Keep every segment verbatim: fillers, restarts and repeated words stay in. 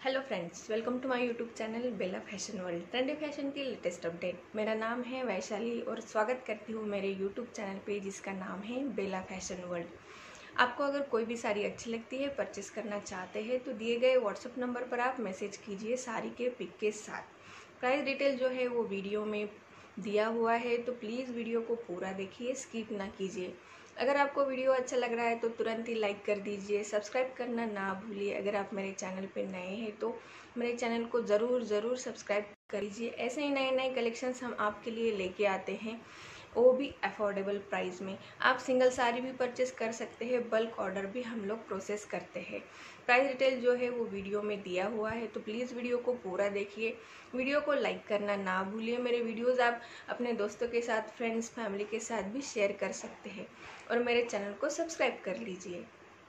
Hello friends, welcome to my YouTube channel Bella fashion world. Trendy fashion की latest update. मेरा नाम है वैशाली और स्वागत करती हूँ मेरे यूट्यूब चैनल पे जिसका नाम है बेला फैशन वर्ल्ड। आपको अगर कोई भी साड़ी अच्छी लगती है, परचेस करना चाहते हैं तो दिए गए व्हाट्सएप नंबर पर आप मैसेज कीजिए साड़ी के पिक के साथ। प्राइस डिटेल जो है वो वीडियो में दिया हुआ है, तो प्लीज़ वीडियो को पूरा देखिए, स्किप ना कीजिए। अगर आपको वीडियो अच्छा लग रहा है तो तुरंत ही लाइक कर दीजिए, सब्सक्राइब करना ना भूलिए। अगर आप मेरे चैनल पे नए हैं तो मेरे चैनल को ज़रूर ज़रूर सब्सक्राइब कर लीजिए। ऐसे ही नए नए कलेक्शंस हम आपके लिए लेके आते हैं, वो भी अफोर्डेबल प्राइस में। आप सिंगल साड़ी भी परचेस कर सकते हैं, बल्क ऑर्डर भी हम लोग प्रोसेस करते हैं। प्राइस डिटेल जो है वो वीडियो में दिया हुआ है, तो प्लीज़ वीडियो को पूरा देखिए। वीडियो को लाइक करना ना भूलिए। मेरे वीडियोस आप अपने दोस्तों के साथ, फ्रेंड्स, फैमिली के साथ भी शेयर कर सकते हैं और मेरे चैनल को सब्सक्राइब कर लीजिए।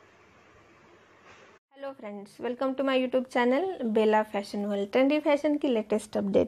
Hello friends, welcome to my YouTube channel Bella fashion world. Trendy fashion की लेटेस्ट अपडेट।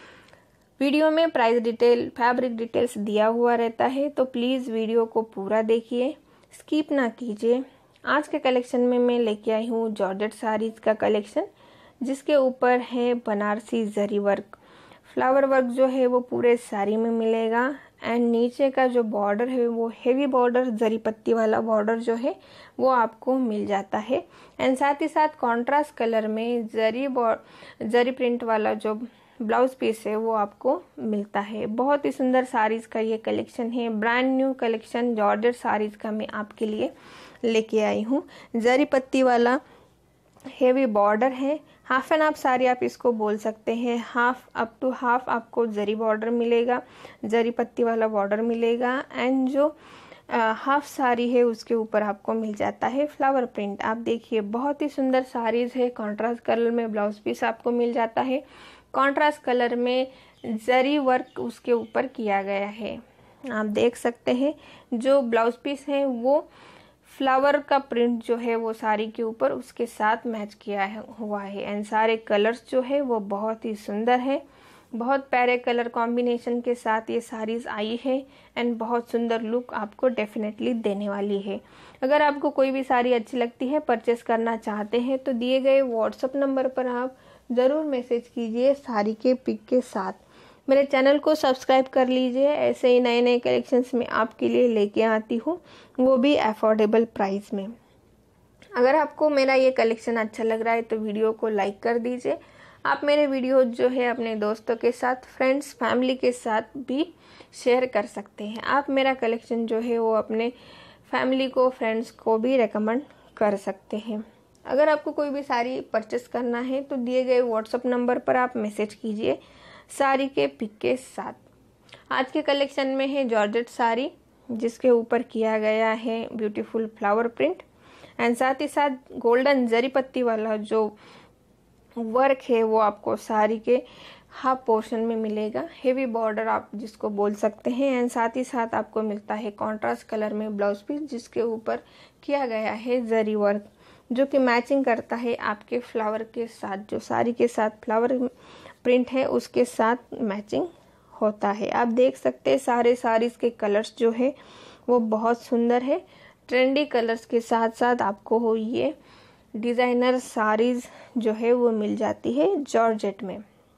वीडियो में प्राइस डिटेल, फैब्रिक डिटेल्स दिया हुआ रहता है, तो प्लीज़ वीडियो को पूरा देखिए, स्किप ना कीजिए। आज के कलेक्शन में मैं लेके आई हूँ जॉर्जेट साड़ीज़ का कलेक्शन, जिसके ऊपर है Banarasi zari work. Flower work जो है वो पूरे साड़ी में मिलेगा एंड नीचे का जो बॉर्डर है वो हेवी बॉर्डर, जरी पत्ती वाला बॉर्डर जो है वो आपको मिल जाता है। एंड साथ ही साथ कॉन्ट्रास्ट कलर में जरी जरी प्रिंट वाला जो ब्लाउज पीस है वो आपको मिलता है। बहुत ही सुंदर साड़ीज़ का ये कलेक्शन है। Brand new collection georgette saris का मैं आपके लिए लेके आई हूँ। जरी पत्ती वाला हेवी बॉर्डर है, हाफ एंड हाफ साड़ी आप इसको बोल सकते हैं। हाफ अप टू हाफ आपको जरी बॉर्डर मिलेगा, जरी पत्ती वाला बॉर्डर मिलेगा एंड जो हाफ साड़ी है उसके ऊपर आपको मिल जाता है फ्लावर प्रिंट। आप देखिए, बहुत ही सुंदर साड़ीज़ है। कॉन्ट्रास्ट कलर में ब्लाउज पीस आपको मिल जाता है। कॉन्ट्रास्ट कलर में जरी वर्क उसके ऊपर किया गया है। आप देख सकते हैं जो ब्लाउज पीस है वो फ्लावर का प्रिंट जो है वो साड़ी के ऊपर उसके साथ मैच किया है हुआ है। एंड सारे कलर्स जो है वो बहुत ही सुंदर है। बहुत प्यारे कलर कॉम्बिनेशन के साथ ये साड़ीज़ आई है एंड बहुत सुंदर लुक आपको डेफिनेटली देने वाली है। अगर आपको कोई भी साड़ी अच्छी लगती है, परचेस करना चाहते हैं, तो दिए गए व्हाट्सएप नंबर पर आप ज़रूर मैसेज कीजिए साड़ी के पिक के साथ। मेरे चैनल को सब्सक्राइब कर लीजिए। ऐसे ही नए नए कलेक्शंस में आपके लिए लेके आती हूँ, वो भी अफोर्डेबल प्राइस में। अगर आपको मेरा ये कलेक्शन अच्छा लग रहा है तो वीडियो को लाइक कर दीजिए। आप मेरे वीडियो जो है अपने दोस्तों के साथ, फ्रेंड्स, फैमिली के साथ भी शेयर कर सकते हैं। आप मेरा कलेक्शन जो है वो अपने फैमिली को, फ्रेंड्स को भी रेकमेंड कर सकते हैं। अगर आपको कोई भी साड़ी परचेस करना है तो दिए गए व्हाट्सएप नंबर पर आप मैसेज कीजिए साड़ी के पिक के साथ। आज के कलेक्शन में है जॉर्जेट साड़ी, जिसके ऊपर किया गया है ब्यूटीफुल फ्लावर प्रिंट एंड साथ ही साथ गोल्डन जरी पत्ती वाला जो वर्क है वो आपको साड़ी के हाफ पोर्शन में मिलेगा। हेवी बॉर्डर आप जिसको बोल सकते हैं एंड साथ ही साथ आपको मिलता है कॉन्ट्रास्ट कलर में ब्लाउज पीस, जिसके ऊपर किया गया है जरी वर्क, जो कि मैचिंग करता है आपके फ्लावर के साथ। जो साड़ी के साथ फ्लावर प्रिंट है उसके साथ मैचिंग होता है। आप देख सकते हैं सारे साड़ीज़ के कलर्स जो है वो बहुत सुंदर है। ट्रेंडी कलर्स के साथ साथ आपको हो ये डिज़ाइनर साड़ीज़ जो है वो मिल जाती है जॉर्जेट में।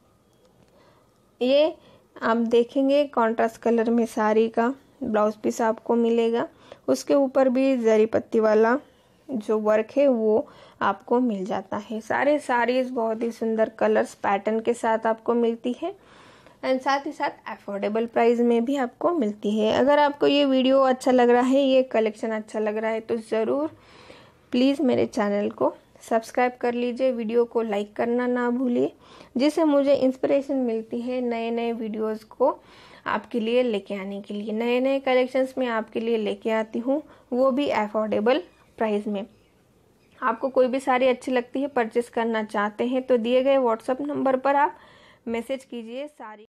ये आप देखेंगे कॉन्ट्रास्ट कलर में साड़ी का ब्लाउज पीस आपको मिलेगा, उसके ऊपर भी जरी पत्ती वाला जो वर्क है वो आपको मिल जाता है। सारे साड़ीज़ बहुत ही सुंदर कलर्स पैटर्न के साथ आपको मिलती है एंड साथ ही साथ अफोर्डेबल प्राइस में भी आपको मिलती है। अगर आपको ये वीडियो अच्छा लग रहा है, ये कलेक्शन अच्छा लग रहा है, तो ज़रूर प्लीज़ मेरे चैनल को सब्सक्राइब कर लीजिए। वीडियो को लाइक करना ना भूलिए, जिससे मुझे इंस्पिरेशन मिलती है नए नए वीडियोस को आपके लिए लेके आने के लिए। नए नए कलेक्शंस में आपके लिए लेके आती हूँ, वो भी अफोर्डेबल प्राइस में। आपको कोई भी साड़ी अच्छी लगती है, परचेस करना चाहते हैं, तो दिए गए व्हाट्सएप नंबर पर आप मैसेज कीजिए साड़ी